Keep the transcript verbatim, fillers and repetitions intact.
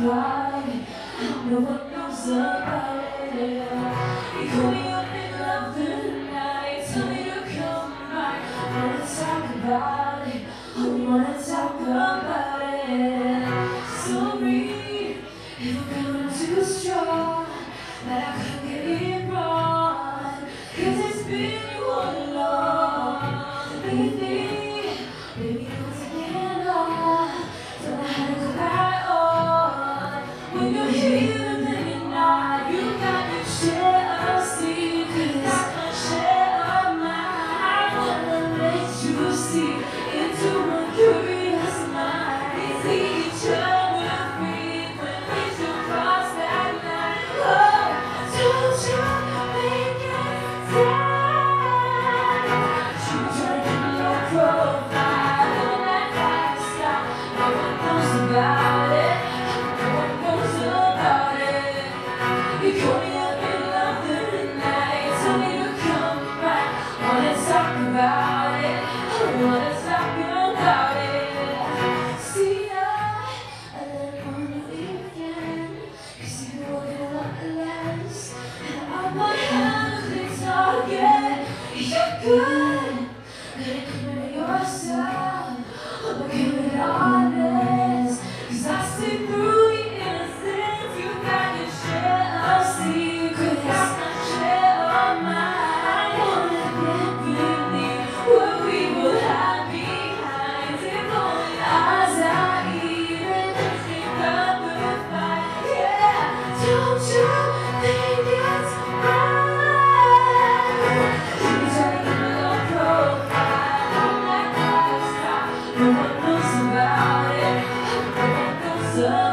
right. No one knows about it. You call me up in love tonight, tell me to come back. I wanna talk about it, I wanna talk about it. Sorry if I'm coming too strong, that I couldn't get it wrong, 'cause it's been you all along. Baby, baby, don't take it off, don't know how to go back on. When you're here then you're not, you got to share a secret, share a mind. I wanna let you see into my curious mind. We see each other frequently to cross that line. Oh, don't you make it time? You turn in your profile, on that lifestyle. No one knows about it, no one knows about it. You call me up in love tonight, tell me to come back. Wanna talk about it, I wanna talk about it. See, I, I didn't wanna leave again, 'cause you were a lot less, and I might have a clear target. You're good, good at committing yourself, but keep it honest, 'cause I see through the innocence. You got to share a secret, share a mind. I wanna get really what we will have behind. If only eyes are even think up the fight. Yeah, don't you think it's right? You turn in your profile, on that lifestyle. No one knows about it, no one knows about it.